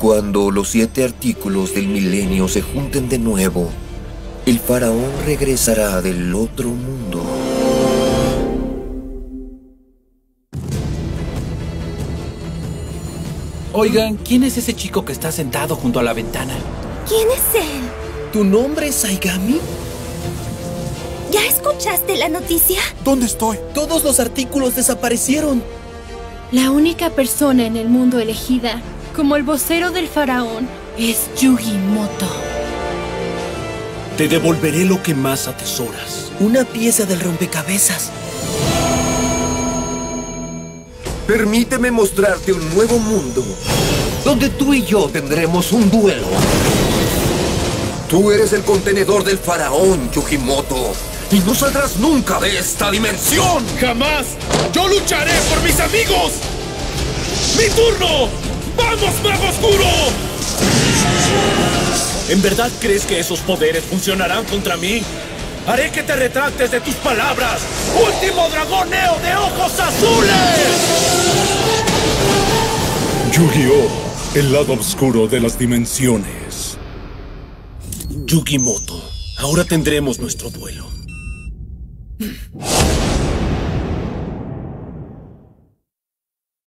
Cuando los 7 artículos del milenio se junten de nuevo, el faraón regresará del otro mundo. Oigan, ¿quién es ese chico que está sentado junto a la ventana? ¿Quién es él? ¿Tu nombre es Saigami? ¿Ya escuchaste la noticia? ¿Dónde estoy? Todos los artículos desaparecieron. La única persona en el mundo elegida como el vocero del faraón es Yugimoto. Te devolveré lo que más atesoras. Una pieza del rompecabezas. Permíteme mostrarte un nuevo mundo, donde tú y yo tendremos un duelo. Tú eres el contenedor del faraón, Yugimoto, y no saldrás nunca de esta dimensión. ¡Jamás! ¡Yo lucharé por mis amigos! ¡Mi turno! ¡Vamos, Mago Oscuro! ¿En verdad crees que esos poderes funcionarán contra mí? ¡Haré que te retractes de tus palabras! ¡Último dragón Neo de ojos azules! Yu-Gi-Oh! El lado oscuro de las dimensiones. Yugimoto, ahora tendremos nuestro duelo.